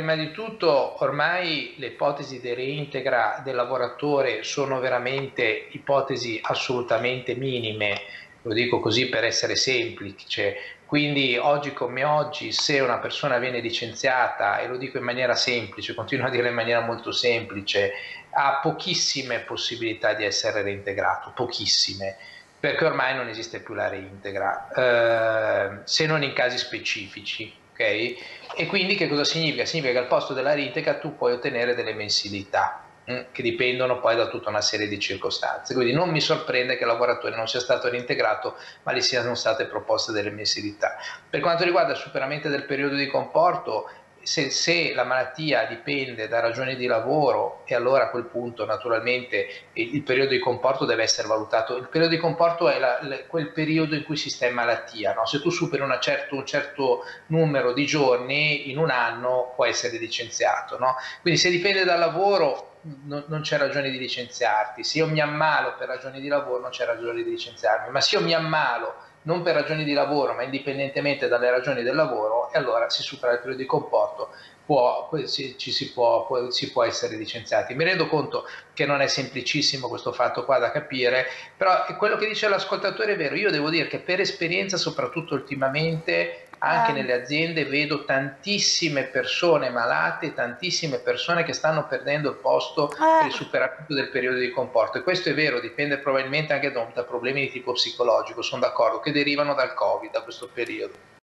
prima di tutto ormai le ipotesi di reintegra del lavoratore sono veramente ipotesi assolutamente minime, lo dico così per essere semplice. Quindi oggi come oggi, se una persona viene licenziata, e lo dico in maniera semplice, continuo a dire in maniera molto semplice, ha pochissime possibilità di essere reintegrato, pochissime, perché ormai non esiste più la reintegra, se non in casi specifici. Okay? E quindi che cosa significa? Significa che al posto della reintegra tu puoi ottenere delle mensilità che dipendono poi da tutta una serie di circostanze. Quindi non mi sorprende che il lavoratore non sia stato reintegrato, ma gli siano state proposte delle mensilità. Per quanto riguarda il superamento del periodo di comporto, se la malattia dipende da ragioni di lavoro, e allora a quel punto naturalmente il periodo di comporto deve essere valutato. Il periodo di comporto è quel periodo in cui si sta in malattia, no? Se tu superi un certo numero di giorni in un anno puoi essere licenziato, no? Quindi se dipende dal lavoro non c'è ragione di licenziarti, se io mi ammalo per ragioni di lavoro non c'è ragione di licenziarmi, ma se io mi ammalo non per ragioni di lavoro ma indipendentemente dalle ragioni del lavoro, e allora si supera il periodo di comporto, si può essere licenziati. Mi rendo conto che non è semplicissimo questo fatto qua da capire, però quello che dice l'ascoltatore è vero. Io devo dire che per esperienza, soprattutto ultimamente, anche nelle aziende vedo tantissime persone malate, tantissime persone che stanno perdendo il posto per il superamento del periodo di comporto, e questo è vero, dipende probabilmente anche da problemi di tipo psicologico, sono d'accordo, che derivano dal Covid, da questo periodo.